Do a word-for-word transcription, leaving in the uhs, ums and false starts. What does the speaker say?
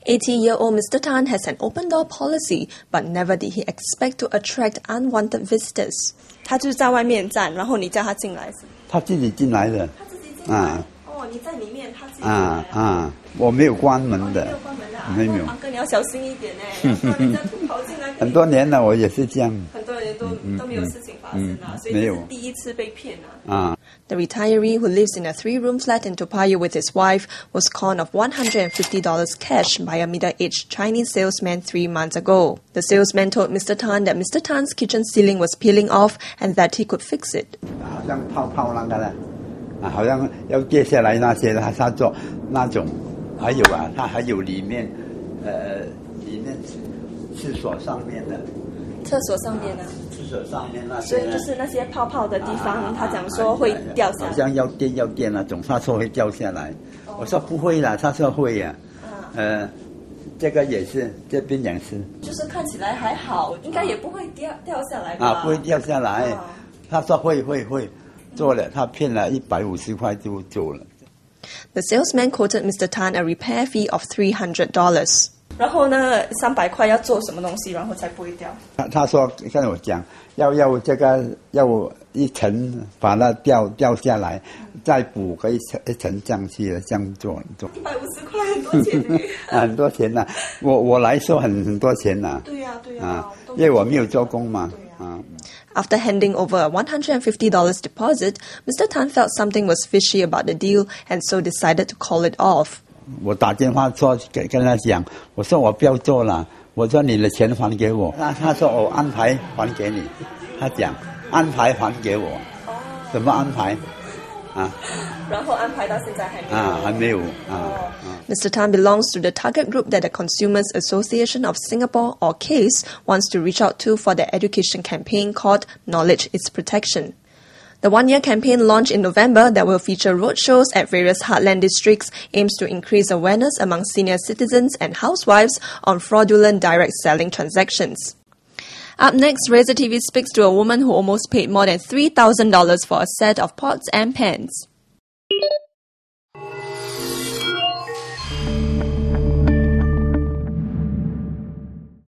eighty-year-old Mister Tan has an open-door policy, but never did he expect to attract unwanted visitors. 他就是在外面站，然后你叫他进来是？ 他自己进来的。 他自己进来。啊、哦，你在里面，他自己进来。 啊啊，我没有关门的。哦、 没有关门的、啊。 没有。 阿哥，你要小心一点呢，不然人家跑进来。 很多年了，我也是这样。 很多人都、嗯、都没有事情发生啊，嗯、所以这是第一次被骗啊。 啊。 The retiree, who lives in a three-room flat in Toa Payoh with his wife, was conned of one hundred fifty dollars cash by a middle-aged Chinese salesman three months ago. The salesman told Mister Tan that Mister Tan's kitchen ceiling was peeling off and that he could fix it. 好像泡泡那个呢，啊，好像要跌下来那些，他他做那种，还有啊，他还有里面，呃，里面厕所上面的。 厕所上面呢？ 厕所上面那些， 所以就是那些泡泡的地方，啊、他讲说会掉下来， 好像要跌要跌那种，他说会掉下来。哦、我说不会啦，他说会呀、啊。啊、呃，这个也是，这边也是。 就是看起来还好，应该也不会掉掉下来吧？ 啊，不会掉下来。啊、他说会会会，做了，他骗了一百五十块就做了。 The salesman quoted Mister Tan a repair fee of three hundred dollars. 然后呢，三百块要做什么东西，然后才不会掉？ 他他说跟我讲，要要这个要一层把它掉掉下来，嗯、再补个一层一层上去的，这样做做。 一百五十块很多钱呢、 啊，很多钱呐、啊！我我来说很很多钱呐、啊。 对呀、啊、对呀、啊，啊、 因为我没有做工嘛。啊。 After handing over a one hundred fifty dollars deposit, Mister Tan felt something was fishy about the deal and so decided to call it off. 我打电话说跟跟他讲，我说我不要做了，我说你的钱还给我。他他说我安排还给你，他讲安排还给我，怎么安排？啊， 然后安排到现在还没有啊，还没有啊。 Mister Tan belongs to the target group that the Consumers Association of Singapore, or C A S E, wants to reach out to for their education campaign called Knowledge is Protection. The one-year campaign launched in November that will feature roadshows at various heartland districts aims to increase awareness among senior citizens and housewives on fraudulent direct selling transactions. Up next, Razor T V speaks to a woman who almost paid more than three thousand dollars for a set of pots and pans.